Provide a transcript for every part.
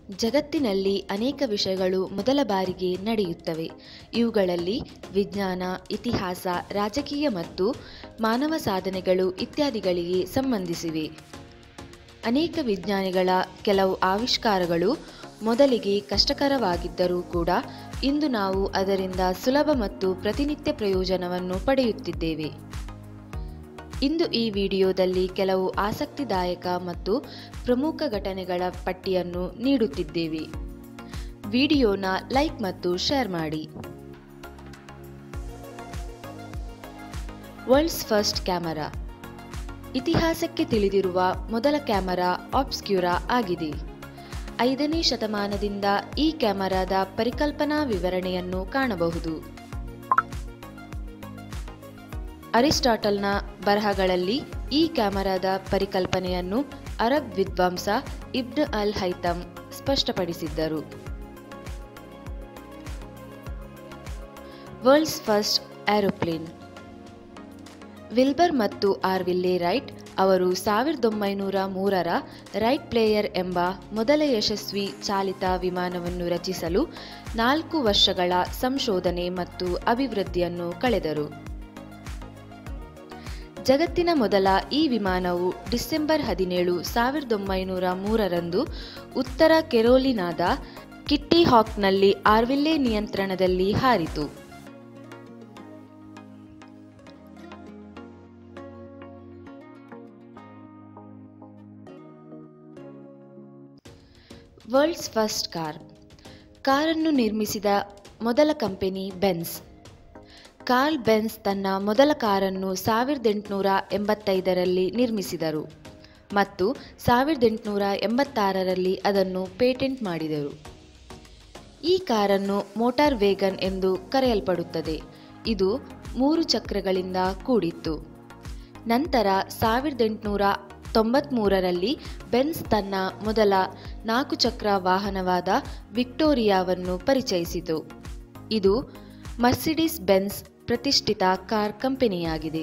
ಜಗತ್ತಿನಲ್ಲಿ ಅನೇಕ ವಿಷಯಗಳು ಮೊದಲ ಬಾರಿಗೆ ನಡೆಯುತ್ತವೆ. ಇವುಗಳಲ್ಲಿ ವಿಜ್ಞಾನ, ಇತಿಹಾಸ, ರಾಜಕೀಯ ಮತ್ತು ಮಾನವ ಸಾಧನೆಗಳು ಇತ್ಯಾದಿಗಳಿಗೆ ಸಂಬಂಧಿಸಿವೆ. ಅನೇಕ ವಿಜ್ಞಾನಿಗಳ ಕೆಲವು ಆವಿಷ್ಕಾರಗಳು ಮೊದಲಿಗೆ ಕಷ್ಟಕರವಾಗಿದ್ದರೂ ಕೂಡ ಇಂದು ನಾವು ಅದರಿಂದ ಸುಲಭ ಮತ್ತು ಪ್ರತಿನಿತ್ಯ ಪ್ರಯೋಜನವನ್ನು ಪಡೆಯುತ್ತಿದ್ದೇವೆ. ಇಂದು ಈ ವಿಡಿಯೋದಲ್ಲಿ ಕೆಲವು ಆಸಕ್ತಿದಾಯಕ ಮತ್ತು ಪ್ರಮುಖ ಘಟನೆಗಳ ಪಟ್ಟಿಯನ್ನು ನೀಡುತ್ತಿದ್ದೇವೆ. ವಿಡಿಯೋನ ಲೈಕ್ ಮತ್ತು ಶೇರ್ ಮಾಡಿ. World's first camera. ಇತಿಹಾಸಕ್ಕೆ ತಿಳಿದಿರುವ ಮೊದಲ ಕ್ಯಾಮೆರಾ ಆಬ್ಸ್ಕ್ಯೂರಾ ಆಗಿದೆ. 5ನೇ ಶತಮಾನದಿಂದ ಈ ಕ್ಯಾಮೆರಾದ ಪರಿಕಲ್ಪನಾ ವಿವರಣೆಯನ್ನು ಕಾಣಬಹುದು. ಅರಿಸ್ಟಾಟಲ್ನ ಬರಹಗಳಲ್ಲಿ ಈ ಕ್ಯಾಮೆರಾದ ಪರಿಕಲ್ಪನೆಯನ್ನು ಅರಬ್ ವಿದ್ವಾಂಸ ಇಬ್ನ್ ಅಲ್ ಹೈತಮ್ ಸ್ಪಷ್ಟಪಡಿಸಿದ್ದರು. World's first aeroplane. ವಿಲ್ಬರ್ ಮತ್ತು ಆರ್ವಿಲ್ಲೆ ರೈಟ್ ಅವರು 1903ರ ರೈಟ್ ಪ್ಲೇಯರ್ ಎಂಬ ಮೊದಲ ಯಶಸ್ವಿ ಚಾಲಿತ ವಿಮಾನವನ್ನು ರಚಿಸಲು 4 ವರ್ಷಗಳ ಸಂಶೋಧನೆ ಮತ್ತು ಅಭಿವೃದ್ಧಿಯನ್ನು ಕಳೆದರು. ಜಗತ್ತಿನ ಮೊದಲ ಈ ವಿಮಾನವು ಡಿಸೆಂಬರ್ 17, 1903ರಂದು ಉತ್ತರ ಕೆರೊಲಿನಾದ ಕಿಟ್ಟಿ ಹಾಕ್ನಲ್ಲಿ ಆರ್ವಿಲ್ಲೆ ನಿಯಂತ್ರಣದಲ್ಲಿ ಹಾರಿತು. World's first car. ಕಾರನ್ನು ನಿರ್ಮಿಸಿದ ಮೊದಲ ಕಂಪನಿ ಬೆನ್ಸ್. ಕಾರ್ಲ್ ಬೆನ್ಸ್ ತನ್ನ ಮೊದಲ ಕಾರನ್ನು 1885ರಲ್ಲಿ ನಿರ್ಮಿಸಿದರು ಮತ್ತು 1886ರಲ್ಲಿ ಅದನ್ನು ಪೇಟೆಂಟ್ ಮಾಡಿದರು. ಈ ಕಾರನ್ನು ಮೋಟಾರ್ ವೇಗನ್ ಎಂದು ಕರೆಯಲ್ಪಡುತ್ತದೆ. ಇದು 3 ಚಕ್ರಗಳಿಂದ ಕೂಡಿತ್ತು. ನಂತರ 1893ರಲ್ಲಿ ಬೆನ್ಸ್ ತನ್ನ ಮೊದಲ 4 ಚಕ್ರ ವಾಹನವಾದ ವಿಕ್ಟೋರಿಯಾವನ್ನು ಪರಿಚಯಿಸಿತು. ಇದು ಮರ್ಸಿಡಿಸ್ ಬೆನ್ಸ್ ಪ್ರತಿಷ್ಠಿತ ಕಾರ್ ಕಂಪನಿಯಾಗಿದೆ.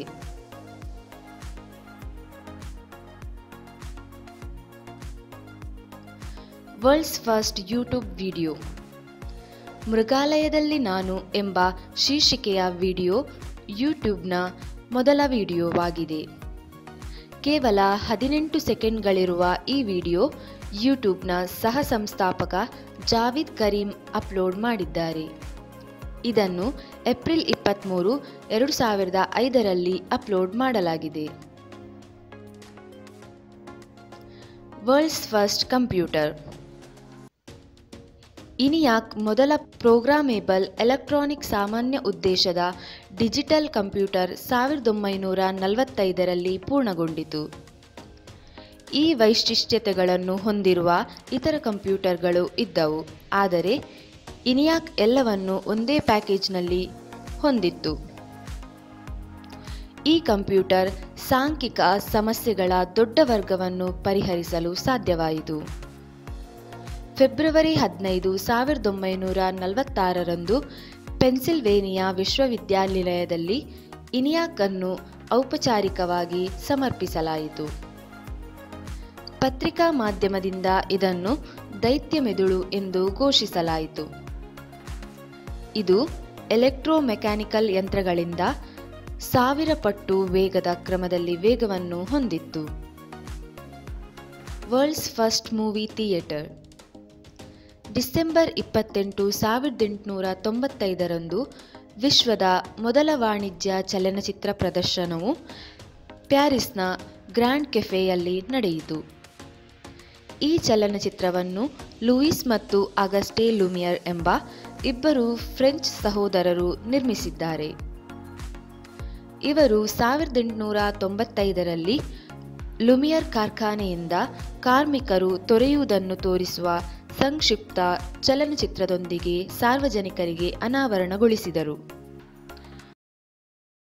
World's first YouTube video. ಮೃಗಾಲಯದಲ್ಲಿ ನಾನು ಎಂಬ ಶೀರ್ಷಿಕೆಯ ವಿಡಿಯೋ ಯೂಟ್ಯೂಬ್ನ ಮೊದಲ ವಿಡಿಯೋವಾಗಿದೆ. ಕೇವಲ 18 ಸೆಕೆಂಡ್ಗಳಿರುವ ಈ ವಿಡಿಯೋ ಯೂಟ್ಯೂಬ್ನ ಸಹ ಸಂಸ್ಥಾಪಕ ಜಾವಿದ್ ಕರೀಂ ಅಪ್ಲೋಡ್ ಮಾಡಿದ್ದಾರೆ. ಇದನ್ನು ಏಪ್ರಿಲ್ 23, 2005ರಲ್ಲಿ ಅಪ್ಲೋಡ್ ಮಾಡಲಾಗಿದೆ. World's first computer. ಇನಿಯಾಕ್ ಮೊದಲ ಪ್ರೋಗ್ರಾಮೇಬಲ್ ಎಲೆಕ್ಟ್ರಾನಿಕ್ ಸಾಮಾನ್ಯ ಉದ್ದೇಶದ ಡಿಜಿಟಲ್ ಕಂಪ್ಯೂಟರ್ 1945ರಲ್ಲಿ ಪೂರ್ಣಗೊಂಡಿತು. ಈ ವೈಶಿಷ್ಟ್ಯತೆಗಳನ್ನು ಹೊಂದಿರುವ ಇತರ ಕಂಪ್ಯೂಟರ್ಗಳು ಇದ್ದವು, ಆದರೆ ಇನಿಯಾಕ್ ಎಲ್ಲವನ್ನು ಒಂದೇ ಪ್ಯಾಕೇಜ್ನಲ್ಲಿ ಹೊಂದಿತ್ತು. ಈ ಕಂಪ್ಯೂಟರ್ ಸಾಂಖ್ಯಿಕ ಸಮಸ್ಯೆಗಳ ದೊಡ್ಡ ವರ್ಗವನ್ನು ಪರಿಹರಿಸಲು ಸಾಧ್ಯವಾಯಿತು. ಫೆಬ್ರವರಿ 15, 1946ರಂದು ಪೆನ್ಸಿಲ್ವೇನಿಯಾ ವಿಶ್ವವಿದ್ಯಾನಿಲಯದಲ್ಲಿ ಇನಿಯಾಕ್ ಅನ್ನು ಔಪಚಾರಿಕವಾಗಿ ಸಮರ್ಪಿಸಲಾಯಿತು. ಪತ್ರಿಕಾ ಮಾಧ್ಯಮದಿಂದ ಇದನ್ನು ದೈತ್ಯ ಮೆದುಳು ಎಂದು ಘೋಷಿಸಲಾಯಿತು. ಇದು ಎಲೆಕ್ಟ್ರೋಮೆಕ್ಯಾನಿಕಲ್ ಯಂತ್ರಗಳಿಂದ 1000 ಪಟ್ಟು ವೇಗದ ಕ್ರಮದಲ್ಲಿ ವೇಗವನ್ನು ಹೊಂದಿತ್ತು. World's first movie theatre. December 28, 1895ರಂದು ವಿಶ್ವದ ಮೊದಲ ವಾಣಿಜ್ಯ ಚಲನಚಿತ್ರ ಪ್ರದರ್ಶನವು ಪ್ಯಾರಿಸ್ನ ಗ್ರ್ಯಾಂಡ್ ಕೆಫೆಯಲ್ಲಿ ನಡೆಯಿತು. ಈ ಚಲನಚಿತ್ರವನ್ನು ಲೂಯಿಸ್ ಮತ್ತು ಆಗಸ್ಟೆ ಲುಮಿಯರ್ ಎಂಬ ಇಬ್ಬರು ಫ್ರೆಂಚ್ ಸಹೋದರರು ನಿರ್ಮಿಸಿದ್ದಾರೆ. ಇವರು 1895ರಲ್ಲಿ ಲುಮಿಯರ್ ಕಾರ್ಖಾನೆಯಿಂದ ಕಾರ್ಮಿಕರು ತೊರೆಯುವುದನ್ನು ತೋರಿಸುವ ಸಂಕ್ಷಿಪ್ತ ಚಲನಚಿತ್ರದೊಂದಿಗೆ ಸಾರ್ವಜನಿಕರಿಗೆ ಅನಾವರಣಗೊಳಿಸಿದರು.